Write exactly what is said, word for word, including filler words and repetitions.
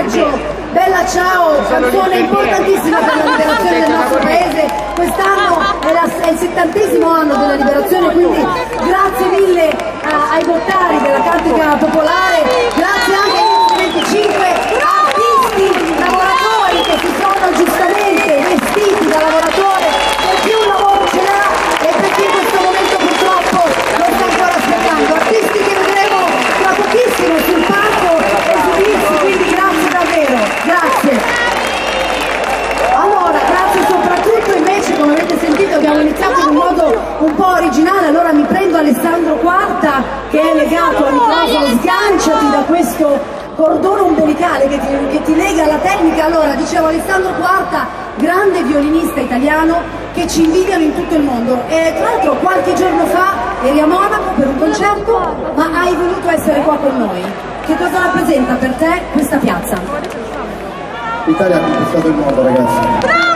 Maggio, Bella Ciao, canzone importantissima per la liberazione del nostro paese. Quest'anno è, la, è il settantesimo anno della liberazione, quindi grazie mille a, ai volontari della Cantica Popolare, grazie anche ai venticinque artisti, lavoratori che si sono giustamente vestiti da lavoratore, per chi un lavoro ce l'ha e per chi in questo momento purtroppo lo sta ancora aspettando. Artisti che vedremo tra pochissimo sul palco esibirsi, quindi grazie davvero, grazie. Allora, grazie soprattutto invece, come avete sentito, abbiamo iniziato in un modo un po' originale, allora mi prendo Alessandro Quarta che è legato al microfono, sganciati da questo cordone umbilicale che ti, che ti lega alla tecnica. Allora, dicevo, Alessandro Quarta, grande violinista italiano che ci invidiano in tutto il mondo, e tra l'altro qualche giorno fa eri a Monaco per un concerto, ma hai voluto essere qua con noi. Che cosa rappresenta per te questa piazza? L'Italia ha conquistato il mondo, ragazzi.